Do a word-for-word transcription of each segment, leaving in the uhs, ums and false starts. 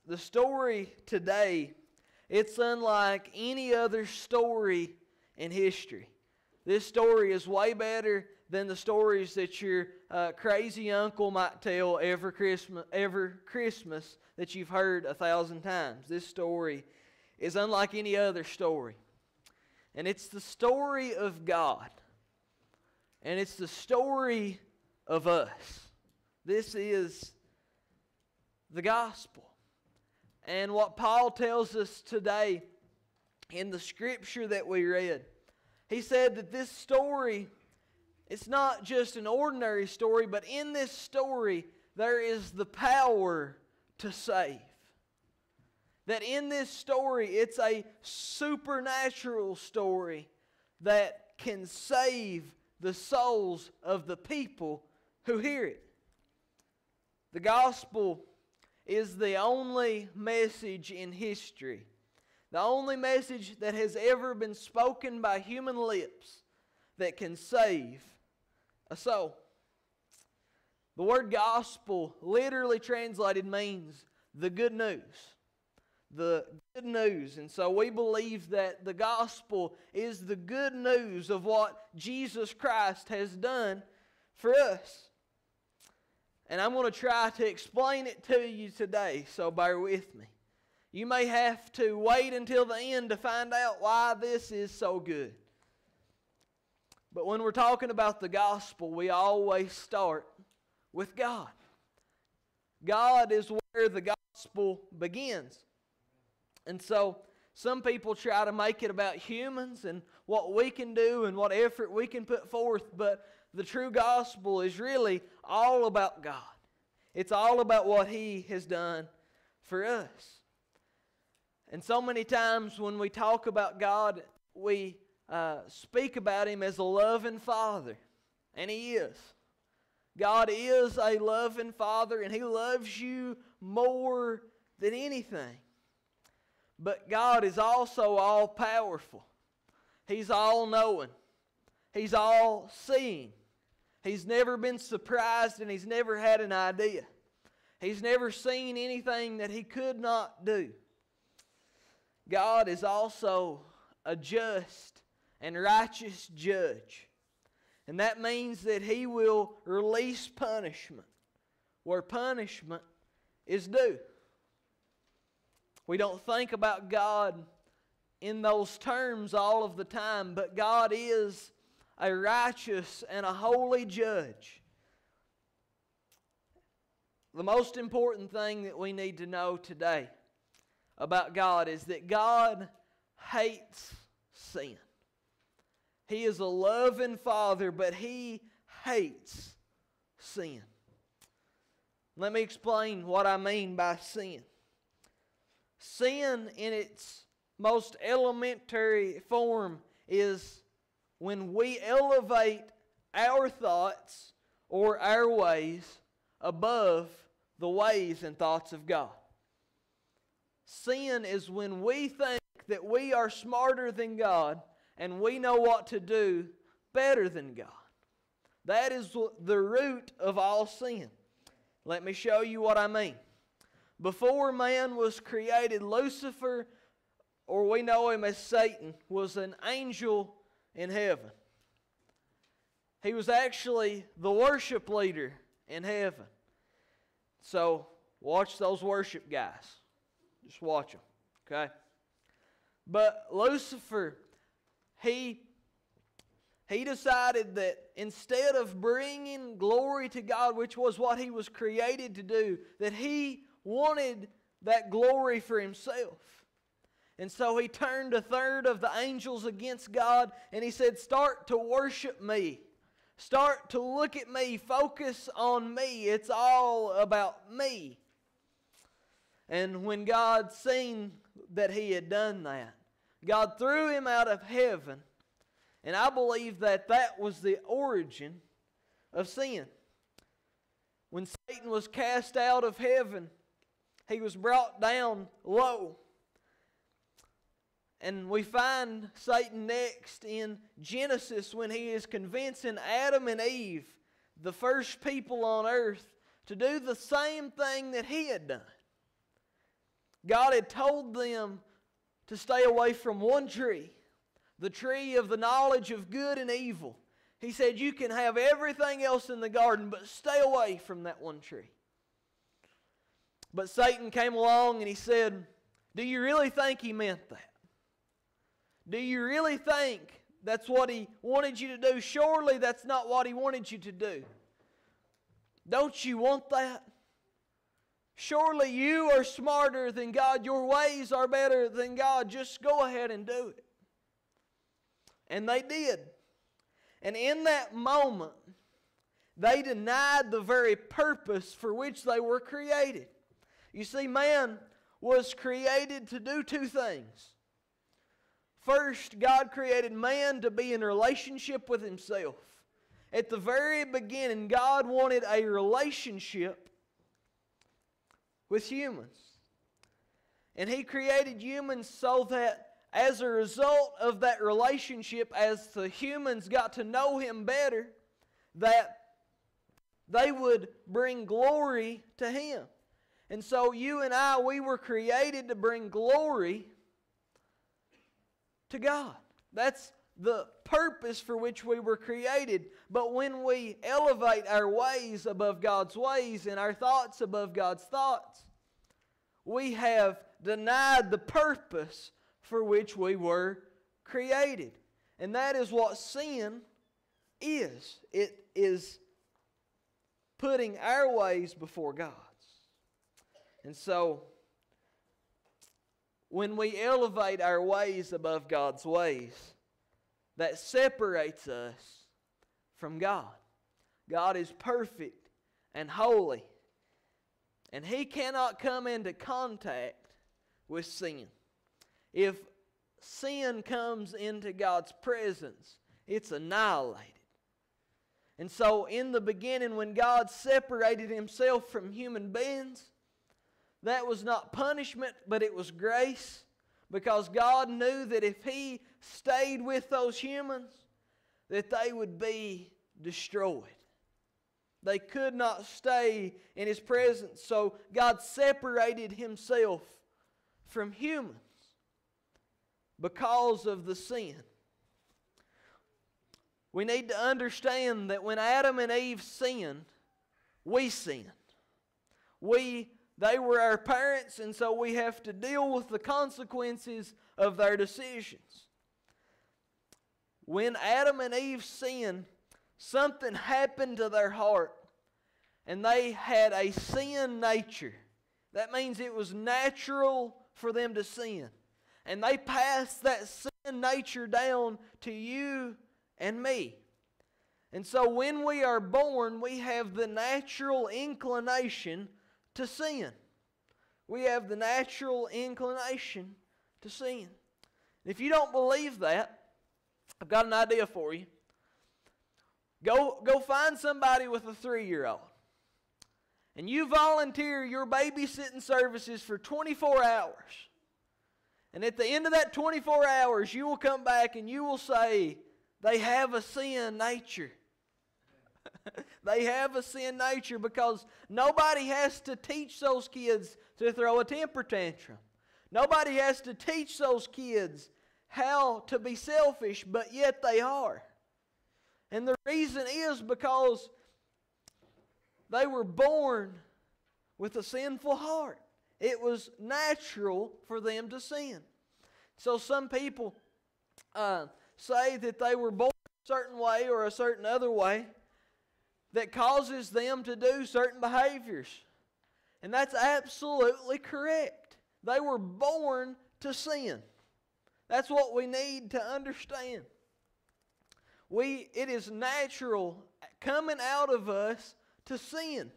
the story today, it's unlike any other story in history. This story is way better than the stories that your uh, crazy uncle might tell every Christmas, every Christmas that you've heard a thousand times. This story is unlike any other story. And it's the story of God. And it's the story of us. This is the gospel. And what Paul tells us today in the scripture that we read, he said that this story, it's not just an ordinary story, but in this story there is the power to save. That in this story it's a supernatural story that can save the souls of the people who hear it. The gospel is the only message in history, the only message that has ever been spoken by human lips that can save a soul. The word gospel, literally translated, means the good news. The good news. And so we believe that the gospel is the good news of what Jesus Christ has done for us. And I'm going to try to explain it to you today, so bear with me. You may have to wait until the end to find out why this is so good. But when we're talking about the gospel, we always start with God. God is where the gospel begins. And so some people try to make it about humans and what we can do and what effort we can put forth, but the true gospel is really all about God. It's all about what He has done for us. And so many times when we talk about God, we uh, speak about Him as a loving Father. And He is. God is a loving Father, and He loves you more than anything. But God is also all-powerful. He's all-knowing. He's all-seeing. He's never been surprised, and He's never had an idea. He's never seen anything that He could not do. God is also a just and righteous judge. And that means that He will release punishment where punishment is due. We don't think about God in those terms all of the time, but God is a righteous and a holy judge. The most important thing that we need to know today about God is that God hates sin. He is a loving Father, but He hates sin. Let me explain what I mean by sin. Sin in its most elementary form is when we elevate our thoughts or our ways above the ways and thoughts of God. Sin is when we think that we are smarter than God and we know what to do better than God. That is the root of all sin. Let me show you what I mean. Before man was created, Lucifer, or we know him as Satan, was an angel in heaven. He was actually the worship leader in heaven. So, watch those worship guys. Just watch them, okay? But Lucifer, he, he decided that instead of bringing glory to God, which was what he was created to do, that he wanted that glory for himself. And so he turned a third of the angels against God, and he said, start to worship me. Start to look at me. Focus on me. It's all about me. And when God seen that he had done that, God threw him out of heaven. And I believe that that was the origin of sin. When Satan was cast out of heaven, he was brought down low. And we find Satan next in Genesis when he is convincing Adam and Eve, the first people on earth, to do the same thing that he had done. God had told them to stay away from one tree, the tree of the knowledge of good and evil. He said, you can have everything else in the garden, but stay away from that one tree. But Satan came along and he said, do you really think he meant that? Do you really think that's what he wanted you to do? Surely that's not what he wanted you to do. Don't you want that? Surely you are smarter than God. Your ways are better than God. Just go ahead and do it. And they did. And in that moment, they denied the very purpose for which they were created. You see, man was created to do two things. First, God created man to be in relationship with himself. At the very beginning, God wanted a relationship with humans. And He created humans so that as a result of that relationship, as the humans got to know Him better, that they would bring glory to Him. And so you and I, we were created to bring glory to God. That's the purpose for which we were created. But when we elevate our ways above God's ways and our thoughts above God's thoughts, we have denied the purpose for which we were created. And that is what sin is. It is putting our ways before God's. And so, when we elevate our ways above God's ways, that separates us from God. God is perfect and holy, and He cannot come into contact with sin. If sin comes into God's presence, it's annihilated. And so in the beginning, when God separated Himself from human beings, that was not punishment, but it was grace, because God knew that if He stayed with those humans, that they would be destroyed. They could not stay in His presence, so God separated Himself from humans because of the sin. We need to understand that when Adam and Eve sinned, we sinned. We, they were our parents, and so we have to deal with the consequences of their decisions. When Adam and Eve sinned, something happened to their heart, and they had a sin nature. That means it was natural for them to sin. And they passed that sin nature down to you and me. And so when we are born, we have the natural inclination to sin. We have the natural inclination to sin. If you don't believe that, I've got an idea for you. Go, go find somebody with a three-year-old. And you volunteer your babysitting services for twenty-four hours. And at the end of that twenty-four hours, you will come back and you will say, they have a sin nature. They have a sin nature, because nobody has to teach those kids to throw a temper tantrum. Nobody has to teach those kids how to be selfish, but yet they are. And the reason is because they were born with a sinful heart. It was natural for them to sin. So some people uh, say that they were born a certain way or a certain other way that causes them to do certain behaviors. And that's absolutely correct. They were born to sin. That's what we need to understand. We, it is natural coming out of us to sin.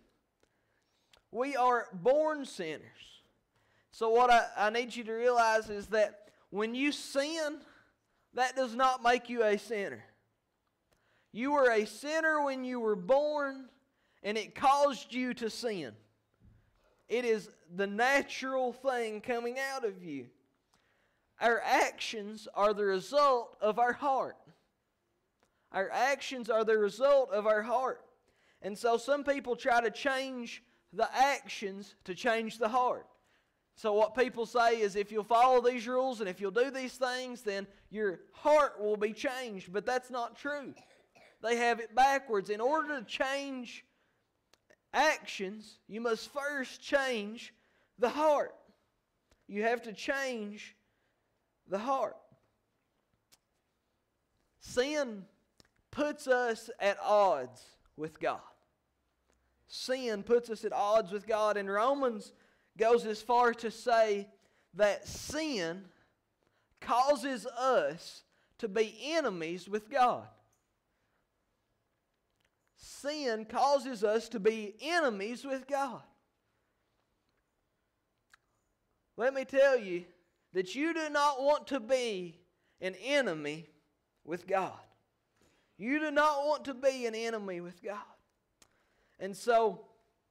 We are born sinners. So what I, I need you to realize is that when you sin, that does not make you a sinner. You were a sinner when you were born, and it caused you to sin. It is the natural thing coming out of you. Our actions are the result of our heart. Our actions are the result of our heart. And so some people try to change the actions to change the heart. So what people say is if you'll follow these rules and if you'll do these things, then your heart will be changed. But that's not true. They have it backwards. In order to change actions, you must first change the heart. You have to change the heart. Sin puts us at odds with God. Sin puts us at odds with God. And Romans goes as far to say that sin causes us to be enemies with God. Sin causes us to be enemies with God. Let me tell you that you do not want to be an enemy with God. You do not want to be an enemy with God. And so,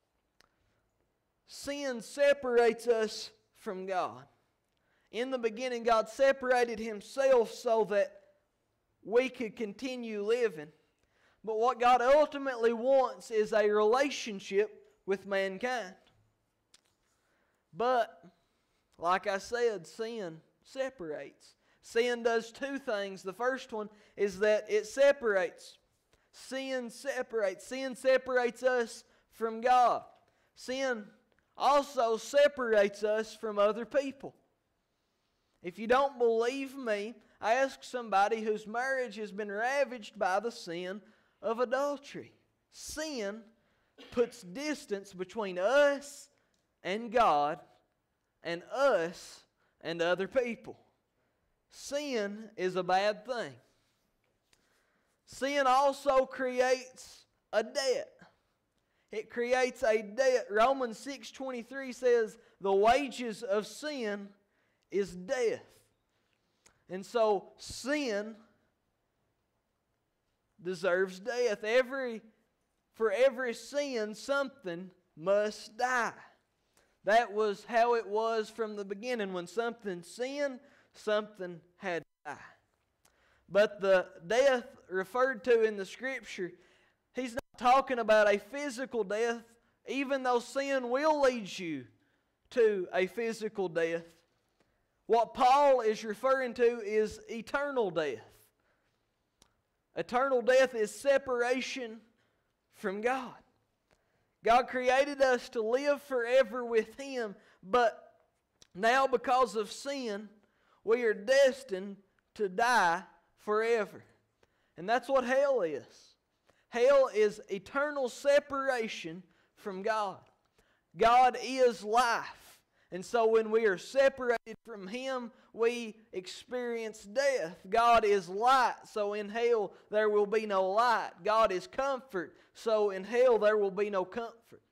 sin separates us from God. In the beginning, God separated Himself so that we could continue living. But what God ultimately wants is a relationship with mankind. But, like I said, sin separates. Sin does two things. The first one is that it separates. Sin separates. Sin separates us from God. Sin also separates us from other people. If you don't believe me, ask somebody whose marriage has been ravaged by the sin of adultery. Sin puts distance between us and God and us and other people. Sin is a bad thing. Sin also creates a debt. It creates a debt. Romans six twenty-three says the wages of sin is death. And so sin deserves death. Every, for every sin, something must die. That was how it was from the beginning. When something sinned, something had to die. But the death referred to in the Scripture, he's not talking about a physical death, even though sin will lead you to a physical death. What Paul is referring to is eternal death. Eternal death is separation from God. God created us to live forever with Him, but now because of sin, we are destined to die forever. And that's what hell is. Hell is eternal separation from God. God is life. And so when we are separated from Him, we experience death. God is light, so in hell there will be no light. God is comfort, so in hell there will be no comfort.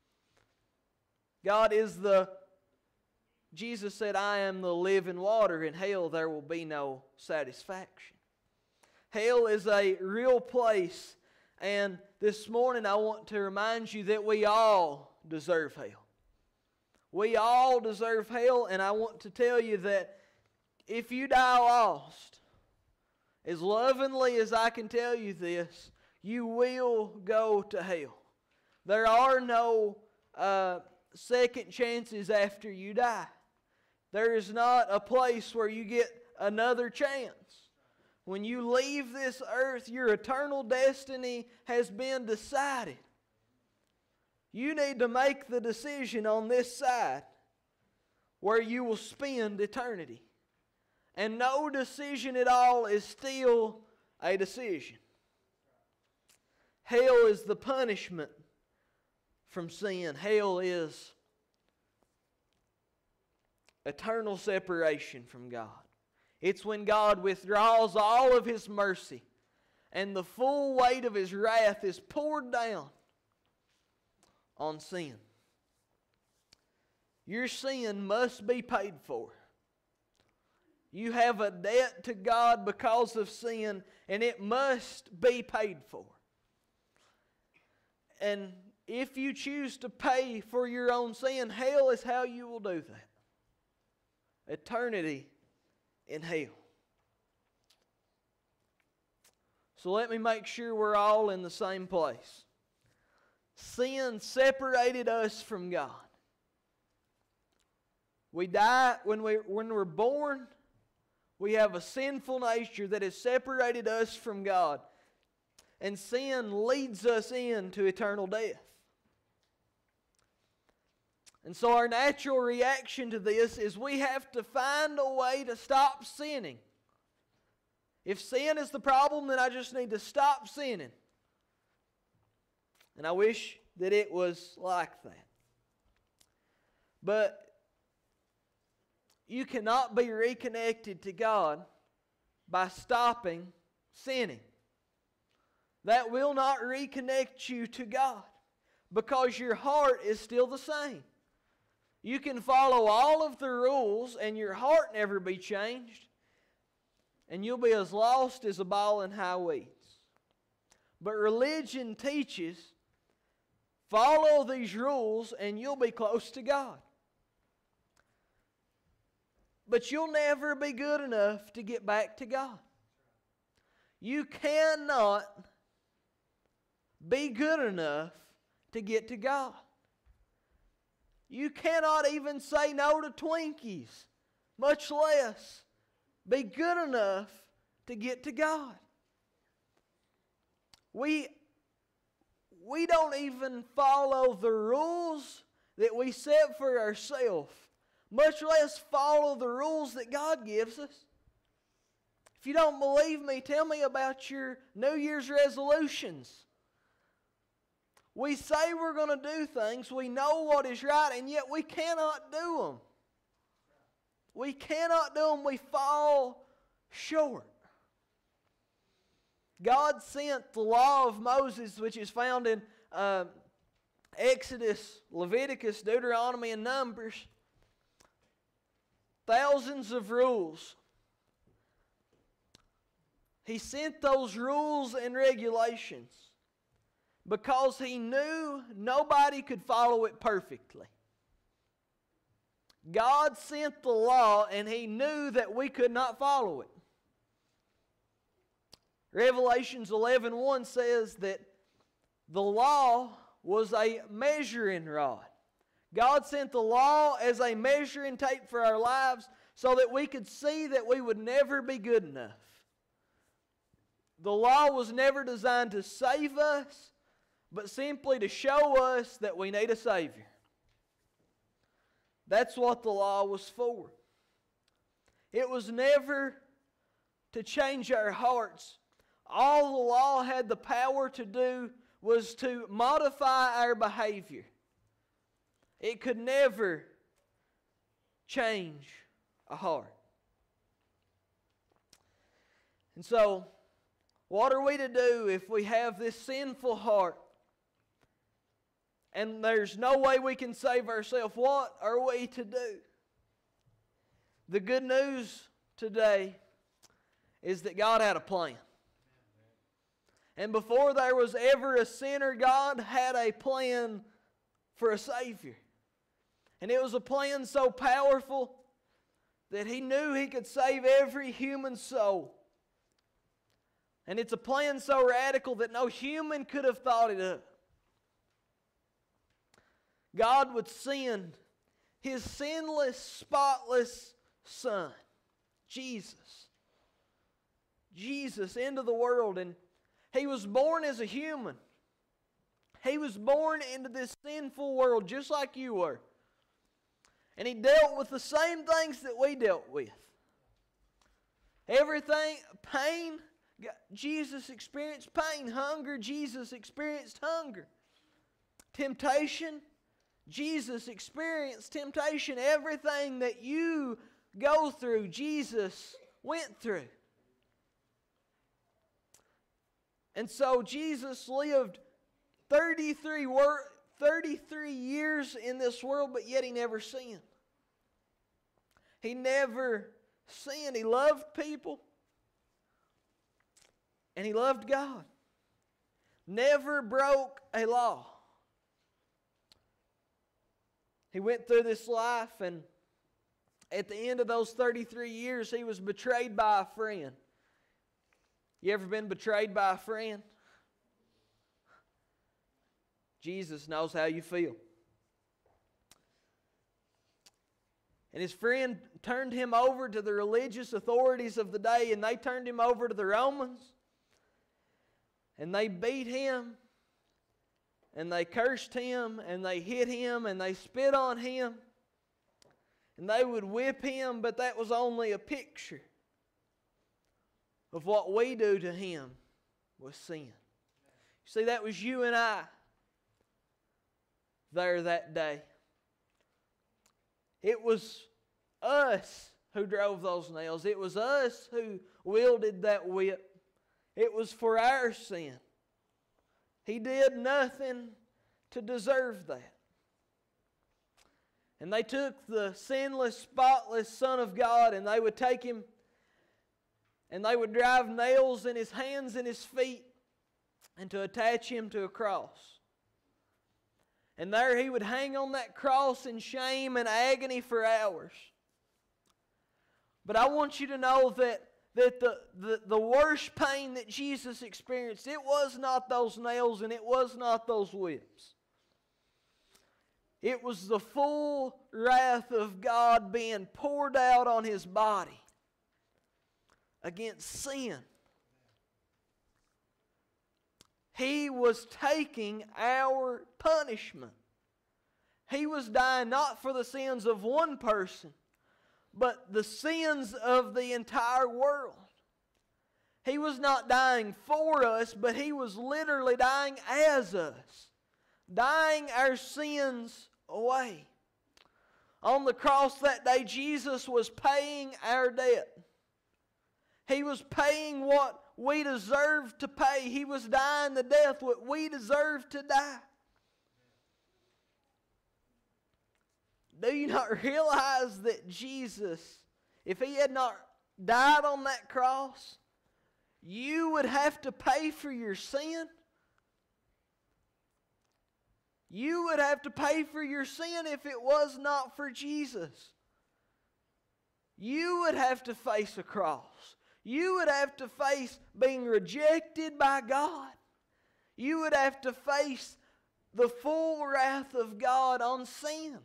God is the, Jesus said, I am the living water. In hell there will be no satisfaction. Hell is a real place, and this morning I want to remind you that we all deserve hell. We all deserve hell, and I want to tell you that if you die lost, as lovingly as I can tell you this, you will go to hell. There are no uh, second chances after you die. There is not a place where you get another chance. When you leave this earth, your eternal destiny has been decided. You need to make the decision on this side where you will spend eternity. And no decision at all is still a decision. Hell is the punishment from sin. Hell is eternal separation from God. It's when God withdraws all of His mercy and the full weight of His wrath is poured down on sin. Your sin must be paid for. You have a debt to God because of sin, and it must be paid for. And if you choose to pay for your own sin, hell is how you will do that. Eternity in hell. So let me make sure we're all in the same place. Sin separated us from God. We die when, we, when we're born. We have a sinful nature that has separated us from God. And sin leads us into eternal death. And so our natural reaction to this is we have to find a way to stop sinning. If sin is the problem, then I just need to stop sinning. And I wish that it was like that. But you cannot be reconnected to God by stopping sinning. That will not reconnect you to God because your heart is still the same. You can follow all of the rules and your heart never be changed, and you'll be as lost as a ball in high weeds. But religion teaches, follow these rules and you'll be close to God. But you'll never be good enough to get back to God. You cannot be good enough to get to God. You cannot even say no to Twinkies, much less be good enough to get to God. We, we don't even follow the rules that we set for ourselves, much less follow the rules that God gives us. If you don't believe me, tell me about your New Year's resolutions. We say we're going to do things, we know what is right, and yet we cannot do them. We cannot do them, we fall short. God sent the law of Moses, which is found in uh, Exodus, Leviticus, Deuteronomy, and Numbers. Thousands of rules. He sent those rules and regulations because He knew nobody could follow it perfectly. God sent the law and He knew that we could not follow it. Revelations eleven one says that the law was a measuring rod. God sent the law as a measuring tape for our lives so that we could see that we would never be good enough. The law was never designed to save us, but simply to show us that we need a Savior. That's what the law was for. It was never to change our hearts. All the law had the power to do was to modify our behavior. It could never change a heart. And so, what are we to do if we have this sinful heart and there's no way we can save ourselves? What are we to do? The good news today is that God had a plan. And before there was ever a sinner, God had a plan for a Savior. And it was a plan so powerful that He knew He could save every human soul. And it's a plan so radical that no human could have thought it up. God would send His sinless, spotless Son, Jesus, Jesus into the world. And He was born as a human. He was born into this sinful world just like you were. And He dealt with the same things that we dealt with. Everything, pain, Jesus experienced pain. Hunger, Jesus experienced hunger. Temptation, Jesus experienced temptation. Everything that you go through, Jesus went through. And so Jesus lived thirty-three, wor- thirty-three years in this world, but yet He never sinned. He never sinned. He loved people. And He loved God. Never broke a law. He went through this life, and at the end of those thirty-three years, He was betrayed by a friend. You ever been betrayed by a friend? Jesus knows how you feel. And his friend turned him over to the religious authorities of the day, and they turned him over to the Romans. And they beat him, and they cursed him, and they hit him, and they spit on him. And they would whip him, but that was only a picture of what we do to him with sin. You see, that was you and I there that day. It was us who drove those nails. It was us who wielded that whip. It was for our sin. He did nothing to deserve that. And they took the sinless, spotless Son of God, and they would take him and they would drive nails in his hands and his feet and to attach him to a cross. And there he would hang on that cross in shame and agony for hours. But I want you to know that, that the, the, the worst pain that Jesus experienced, it was not those nails and it was not those whips. It was the full wrath of God being poured out on his body against sin. He was taking our punishment. He was dying not for the sins of one person, but the sins of the entire world. He was not dying for us, but he was literally dying as us, dying our sins away. On the cross that day, Jesus was paying our debt. He was paying what we deserved to pay. He was dying the death what we deserved to die. Do you not realize that Jesus, if he had not died on that cross, you would have to pay for your sin? You would have to pay for your sin if it was not for Jesus. You would have to face a cross. You would have to face being rejected by God. You would have to face the full wrath of God on sin.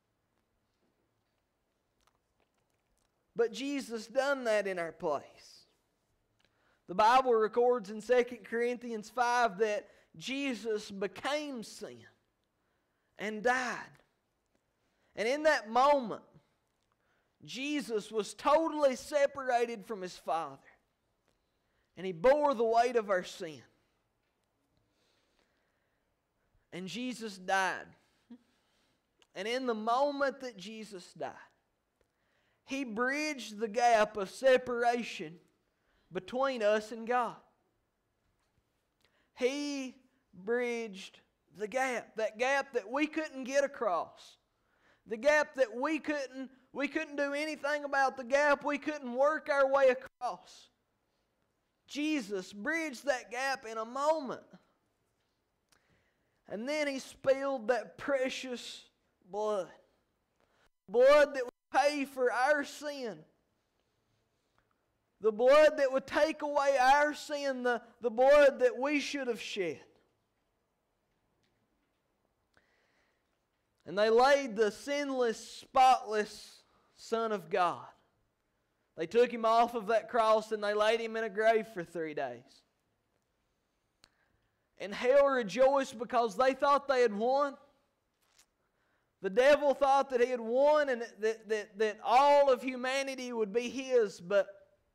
But Jesus done that in our place. The Bible records in Second Corinthians five that Jesus became sin and died. And in that moment, Jesus was totally separated from his Father. And he bore the weight of our sin. And Jesus died. And in the moment that Jesus died, he bridged the gap of separation between us and God. He bridged the gap. That gap that we couldn't get across. The gap that we couldn't We couldn't do anything about the gap. We couldn't work our way across. Jesus bridged that gap in a moment. And then he spilled that precious blood. Blood that would pay for our sin. The blood that would take away our sin. The, the blood that we should have shed. And they laid the sinless, spotless Son of God. They took him off of that cross and they laid him in a grave for three days. And hell rejoiced because they thought they had won. The devil thought that he had won and that, that, that all of humanity would be his. But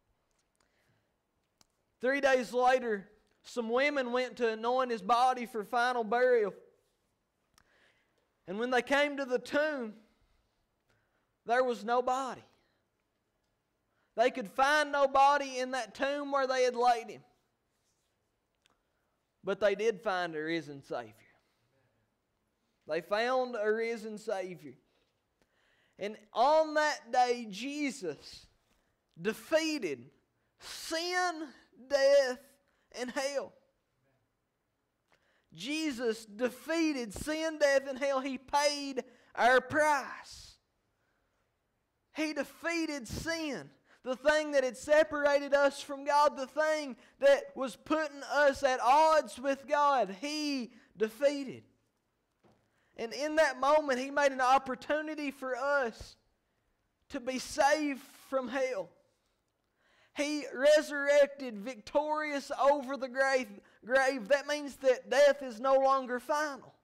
three days later, some women went to anoint his body for final burial. And when they came to the tomb, there was no body. They could find no body in that tomb where they had laid him. But they did find a risen Savior. They found a risen Savior. And on that day, Jesus defeated sin, death, and hell. Jesus defeated sin, death, and hell. He paid our price. He defeated sin, the thing that had separated us from God, the thing that was putting us at odds with God. He defeated. And in that moment, he made an opportunity for us to be saved from hell. He resurrected victorious over the grave. grave. That means that death is no longer final.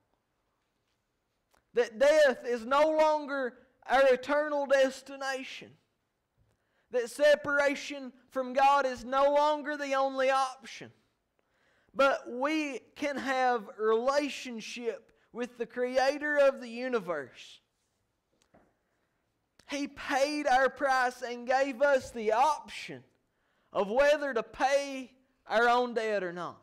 That death is no longer our eternal destination. That separation from God is no longer the only option. But we can have a relationship with the Creator of the universe. He paid our price and gave us the option of whether to pay our own debt or not.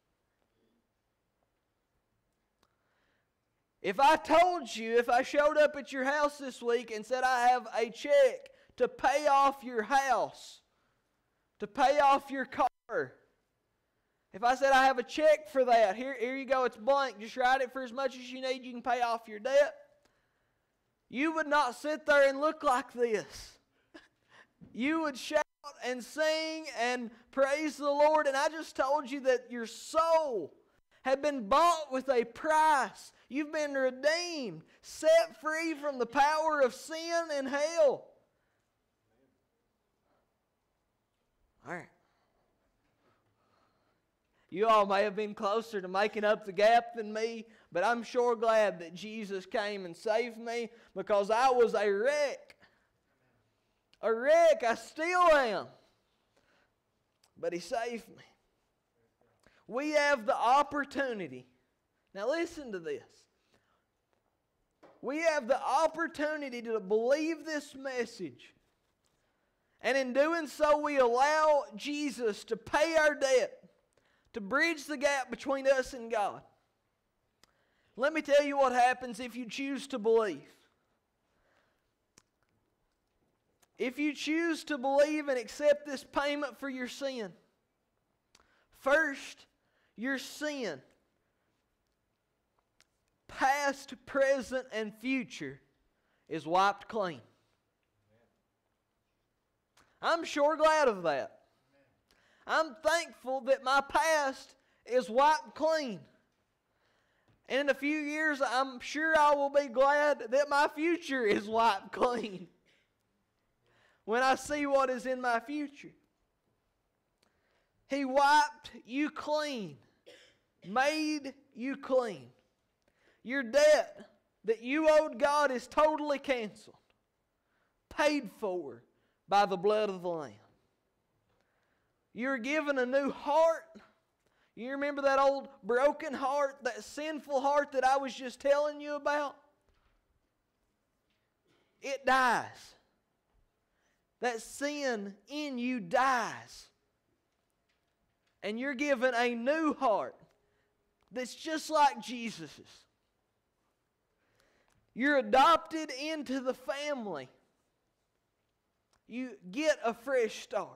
If I told you, if I showed up at your house this week and said I have a check to pay off your house, to pay off your car, if I said I have a check for that, here, here you go, it's blank, just write it for as much as you need, you can pay off your debt, you would not sit there and look like this. You would shout and sing and praise the Lord. And I just told you that your soul had been bought with a price. You've been redeemed, set free from the power of sin and hell. All right. You all may have been closer to making up the gap than me, but I'm sure glad that Jesus came and saved me, because I was a wreck. A wreck, I still am. But He saved me. We have the opportunity. Now listen to this. We have the opportunity to believe this message. And in doing so, we allow Jesus to pay our debt, to bridge the gap between us and God. Let me tell you what happens if you choose to believe. If you choose to believe and accept this payment for your sin, first, your sin, past, present, and future, is wiped clean. I'm sure glad of that. I'm thankful that my past is wiped clean. And in a few years, I'm sure I will be glad that my future is wiped clean when I see what is in my future. He wiped you clean, made you clean. Your debt that you owed God is totally canceled, paid for by the blood of the Lamb. You're given a new heart. You remember that old broken heart, that sinful heart that I was just telling you about? It dies. That sin in you dies. And you're given a new heart that's just like Jesus's. You're adopted into the family. You get a fresh start.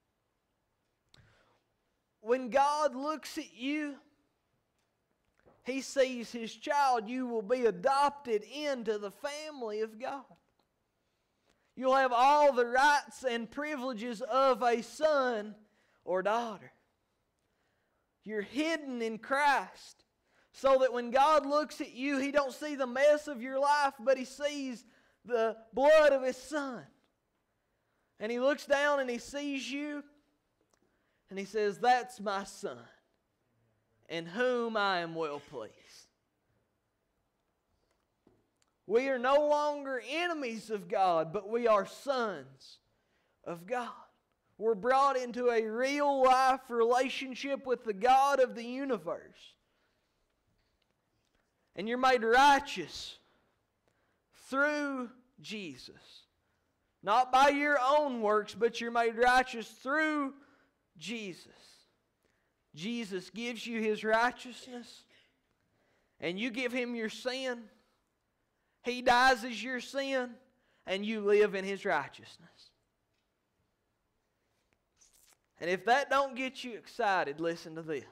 When God looks at you, He sees His child. You will be adopted into the family of God. You'll have all the rights and privileges of a son or daughter. You're hidden in Christ, so that when God looks at you, He don't see the mess of your life, but He sees the blood of His Son. And He looks down and He sees you, and He says, "That's my Son, in whom I am well pleased." We are no longer enemies of God, but we are sons of God. We're brought into a real life relationship with the God of the universe. And you're made righteous through Jesus. Not by your own works, but you're made righteous through Jesus. Jesus gives you His righteousness, and you give Him your sin. He dies as your sin, and you live in His righteousness. And if that don't get you excited, listen to this.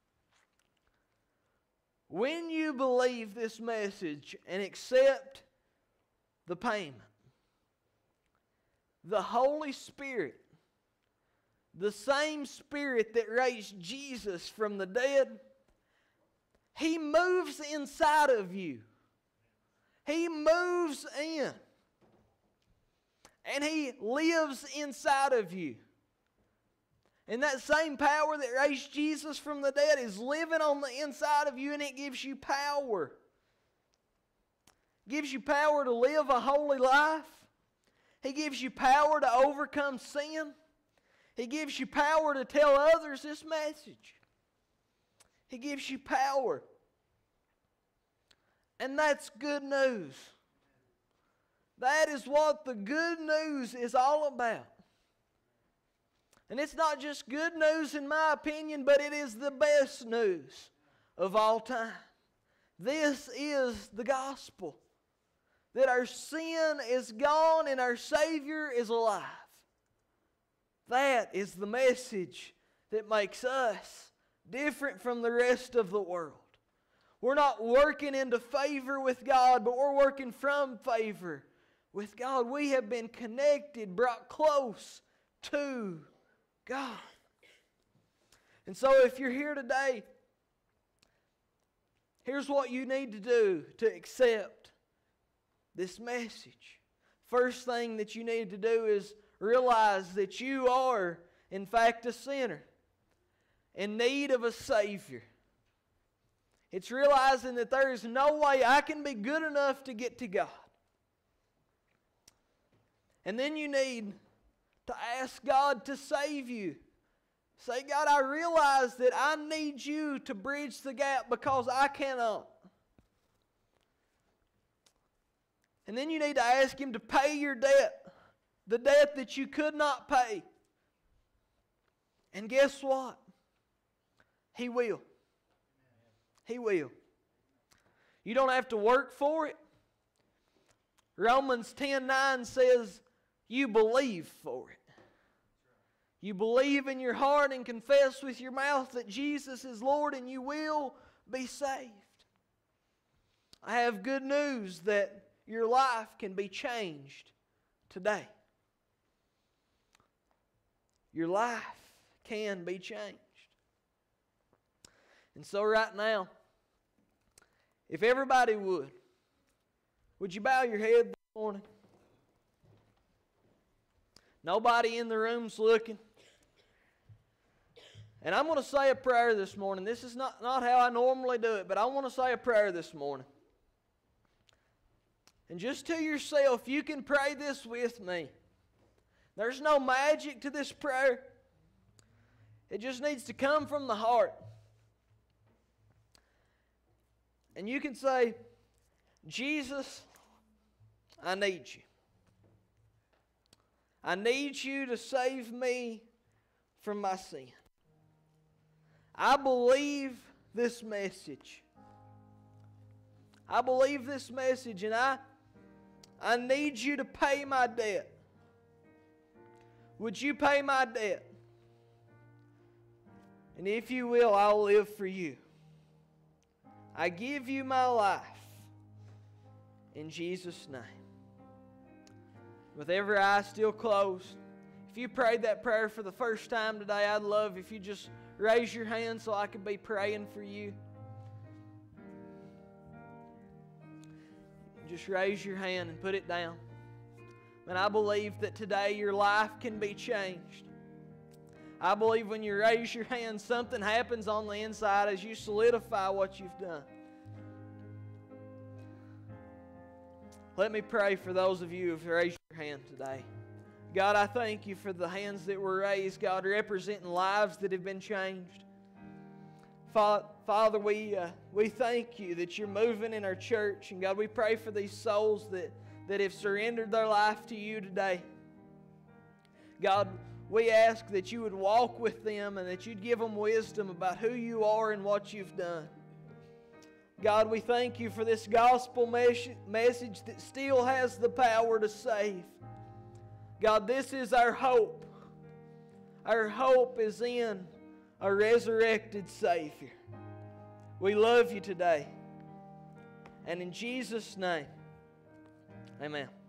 When you believe this message and accept the payment, the Holy Spirit, the same Spirit that raised Jesus from the dead, He moves inside of you. He moves in. And He lives inside of you. And that same power that raised Jesus from the dead is living on the inside of you, and it gives you power. It gives you power to live a holy life. He gives you power to overcome sin. He gives you power to tell others this message. He gives you power. And that's good news. That is what the good news is all about. And it's not just good news in my opinion, but it is the best news of all time. This is the gospel. That our sin is gone and our Savior is alive. That is the message that makes us different from the rest of the world. We're not working into favor with God, but we're working from favor with God. We have been connected, brought close to God. And so if you're here today, here's what you need to do to accept this message. First thing that you need to do is realize that you are, in fact, a sinner in need of a Savior. It's realizing that there is no way I can be good enough to get to God. And then you need to ask God to save you. Say, God, I realize that I need you to bridge the gap because I cannot. And then you need to ask Him to pay your debt, the debt that you could not pay. And guess what? He will. He will. You don't have to work for it. Romans ten nine says, you believe for it. You believe in your heart and confess with your mouth that Jesus is Lord, and you will be saved. I have good news that your life can be changed today. Your life can be changed. And so right now, if everybody would, would you bow your head this morning? Nobody in the room's looking. And I'm going to say a prayer this morning. This is not, not how I normally do it, but I want to say a prayer this morning. And just to yourself, you can pray this with me. There's no magic to this prayer. It just needs to come from the heart. And you can say, Jesus, I need you. I need you to save me from my sin. I believe this message. I believe this message, and I, I need you to pay my debt. Would you pay my debt? And if you will, I'll live for you. I give you my life in Jesus' name. With every eye still closed, if you prayed that prayer for the first time today, I'd love if you just raise your hand so I could be praying for you. Just raise your hand and put it down. And I believe that today your life can be changed. I believe when you raise your hand, something happens on the inside as you solidify what you've done. Let me pray for those of you who have raised your hand today. God, I thank you for the hands that were raised, God, representing lives that have been changed. Father, we, uh, we thank you that you're moving in our church. And God, we pray for these souls that, that have surrendered their life to you today. God, we ask that you would walk with them and that you'd give them wisdom about who you are and what you've done. God, we thank you for this gospel mes- message that still has the power to save. God, this is our hope. Our hope is in a resurrected Savior. We love you today. And in Jesus' name, amen.